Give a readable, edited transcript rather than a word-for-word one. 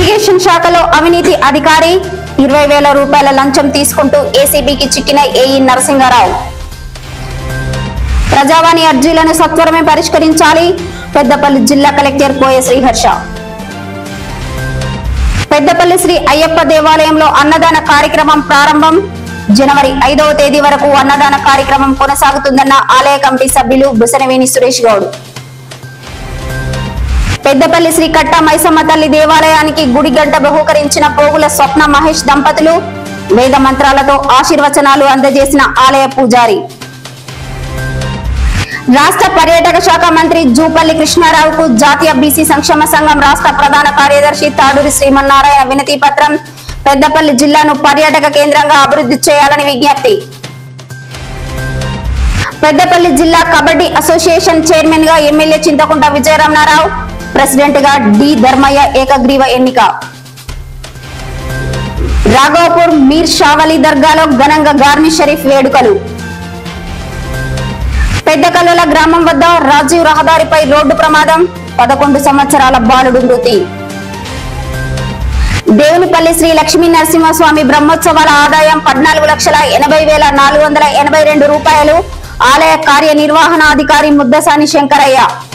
Irrigation శాఖలో అవినీతి అధికారి 20,000 రూపాయల లంచం తీసుకుంటూ ఏసీబీకి చిక్కిన ఏఈ నరసింగారావు. ప్రజావాణి అర్జీలను సత్వరమే పరిష్కరించాలి. పెద్దపల్లి జిల్లా కలెక్టర్ కోయ శ్రీహర్ష. పెద్దపల్లి శ్రీ అయ్యప్ప దేవాలయంలో అన్నదాన కార్యక్రమం ప్రారంభం. జనవరి 5వ తేదీ వరకు అన్నదాన కార్యక్రమం కొనసాగుతుందన్న ఆలయ కమిటీ సభ్యులు బుసనవేణి సురేష్ గౌడ్. పెద్దపల్లి శ్రీ కట్ట మైసమ్మ తల్లి దేవాలయానికి గుడి గంట బహూకరించిన పోగుల స్వప్న మహేష్ దంపతులు. వేద మంత్రాలతో ఆశీర్వచనాలు అందజేసిన ఆలయ పూజారి. రాష్ట్ర పర్యాటక శాఖ మంత్రి జూపల్లి కృష్ణారావుకు జాతీయ బీసీ సంక్షేమ సంఘం రాష్ట్ర ప్రధాన కార్యదర్శి తాడూరి శ్రీమన్నారాయణ వినతి పత్రం. పెద్దపల్లి జిల్లాను పర్యాటక కేంద్రంగా అభివృద్ధి చేయాలని విజ్ఞప్తి. పెద్దపల్లి జిల్లా కబడ్డీ అసోసియేషన్ చైర్మన్ గా ఎమ్మెల్యే చింతకుంట విజయరమణారావు, ప్రెసిడెంట్ గా డి ధర్మయ్య ఏకగ్రీవ ఎన్నిక. రాఘవపూర్ మీర్ షావలి దర్గాలో ఘనంగా గార్మి షరీఫ్ వేడుకలు. పెద్దకల్లుల గ్రామం వద్ద రాజీవ్ రహదారిపై రోడ్డు ప్రమాదం. 11 సంవత్సరాల బాలుడు మృతి. దేవునిపల్లి శ్రీ లక్ష్మీ నరసింహస్వామి బ్రహ్మోత్సవాల ఆదాయం 14,80,482 రూపాయలు. ఆలయ కార్యనిర్వహణాధికారి ముద్దసాని శంకరయ్య.